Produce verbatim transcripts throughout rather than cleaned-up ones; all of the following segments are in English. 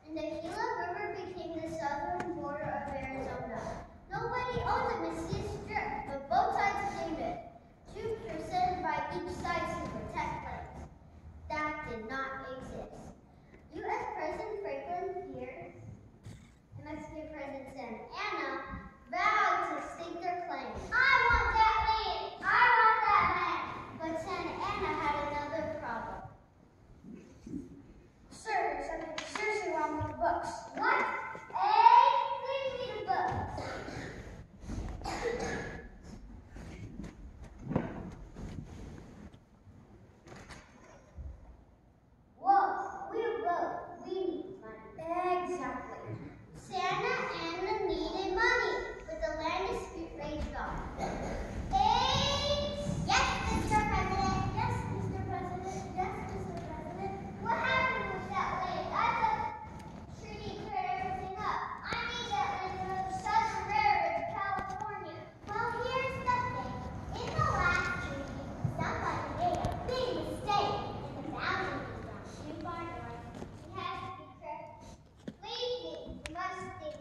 and the Gila River became the southern border of Arizona. Nobody owned the Messias Strip, but both sides claimed it. Troops were sent by each side to protect lands that did not exist. U S President Franklin Pierce and Mexican President Santa Anna vowed to stake their claim. I want that land! I want that land! But Santa Anna had another problem. Sir, there's something seriously wrong with the books. What? Hey, please read the books. Whoa, we wrote. We need money. Exactly. Santa Anna needed money, but the land dispute raged on. Hey, yes, Mister President. Yes, Mister President. Yes, Mister President. What happened with that land? I thought the treaty cleared everything up. I need that land to move southern railroad to California. Well, here's the thing. In the last treaty, somebody made a big mistake, and the boundary was not too far north. It has to be corrected. Believe me, you must think.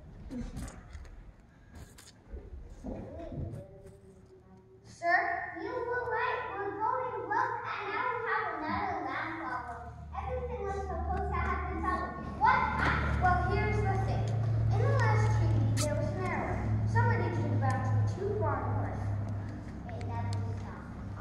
Sir? You were right. We're going well, and now we have another land problem. Everything was supposed to have been solved. What happened? Well, here's the thing. In the last treaty, there was an error. Somebody drew the boundary too far north. Okay, that will stop.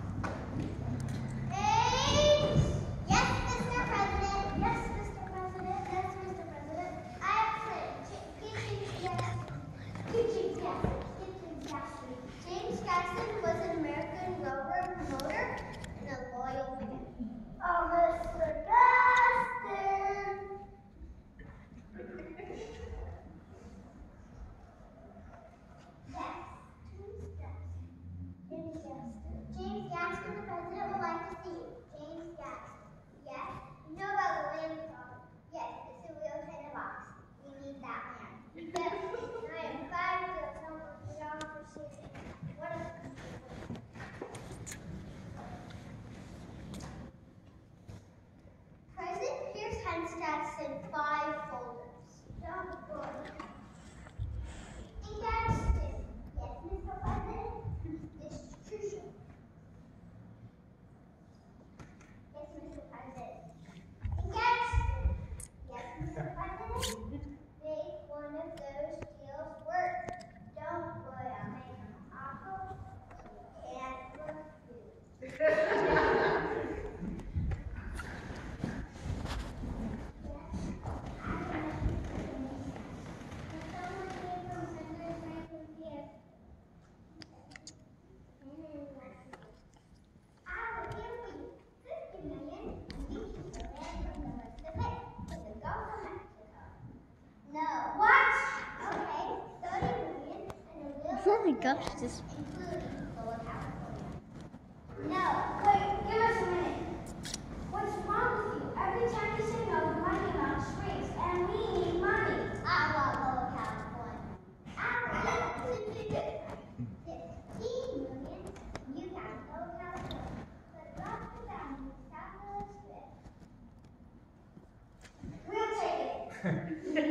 Hey! Yes, Mister President. Yes, Mister President. Yes, Mister President. I have a plan. Kitchen Jackson. Kitchen Jackson. Kitchen Jackson. James Jackson was an American railroad promoter and a loyal man. Oh, Mister Gaston! Yes, James Jackson. James Gaston. James Gaston, the president would like to see you. James Gaston. Yes? You know about the land problem? Yes, it's a real kind of box. We need that land. Yes, I am five to come with the officer. What a President Pierce Henstad sent five folders. John Gordon. And Gadsden. Yes, Mister President. This is crucial. Yes, Mister President. And Gadsden. Yes, Mister President. Make one of those deals work. Don't worry, I'll make an offer you can't refuse. Oh my gosh, this. No. Wait, give us a minute. What's wrong with you? Every time you say no, the money amount shrinks, and we need money. I want Lower California. I want fifteen million. You got Lower California. But drop the boundary south of the strip. We'll take it.